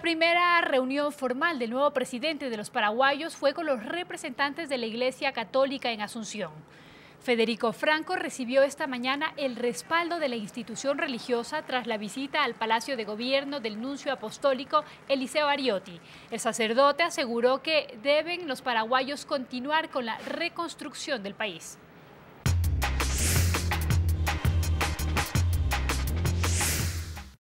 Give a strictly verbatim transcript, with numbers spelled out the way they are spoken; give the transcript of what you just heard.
primera reunión formal del nuevo presidente de los paraguayos fue con los representantes de la Iglesia Católica en Asunción. Federico Franco recibió esta mañana el respaldo de la institución religiosa tras la visita al Palacio de Gobierno del nuncio apostólico Eliseo Ariotti. El sacerdote aseguró que deben los paraguayos continuar con la reconstrucción del país.